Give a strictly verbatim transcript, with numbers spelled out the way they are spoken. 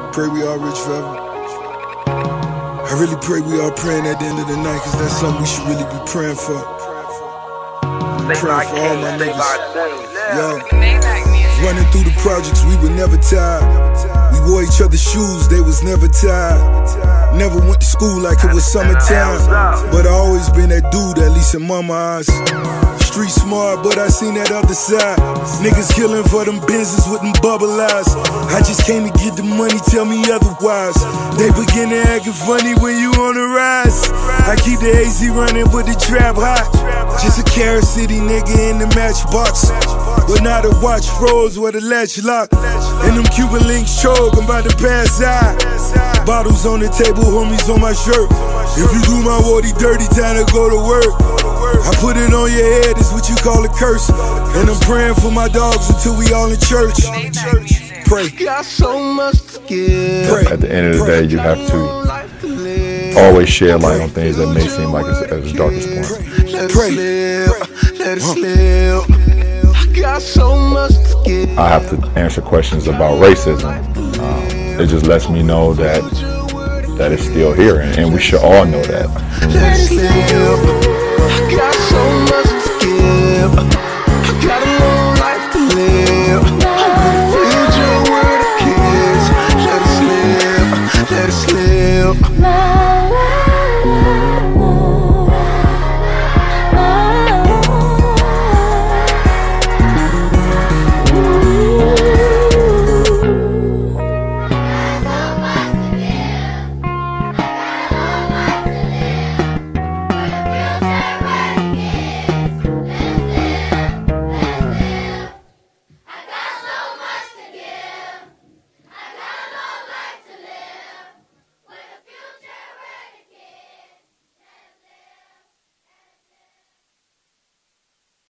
Pray we all rich forever. I really pray we all praying at the end of the night, cause that's something we should really be praying for. I'm praying for all my niggas. Yo, running through the projects, we were never tired. We wore each other's shoes, they was never tired. Never went to school like it was summertime, but I always been that dude, at least in mama's eyes. Street smart, but I seen that other side. Niggas killing for them business with them bubble eyes. I just came to get the money, tell me otherwise. They begin to acting funny when you on the rise. I keep the A Z running, but the trap hot. Just a Carrot City nigga in the matchbox, but now the watch froze where the latch locked. And them Cuban links choke, I'm about to pass out. Bottles on the table, homies on my shirt. If you do my warty dirty, time to go to work. I put it on your head, it's what you call a curse. And I'm praying for my dogs until we all in church. Pray. Got so much to give. Pray. At the end of the day, you have to always share light on things that may seem like it's at its darkest point. Pray. Let it slip. I got so much to give. I have to answer questions about racism. Um, it just lets me know that that it's still here, and, and we should all know that. Let it slip. I got so much to give.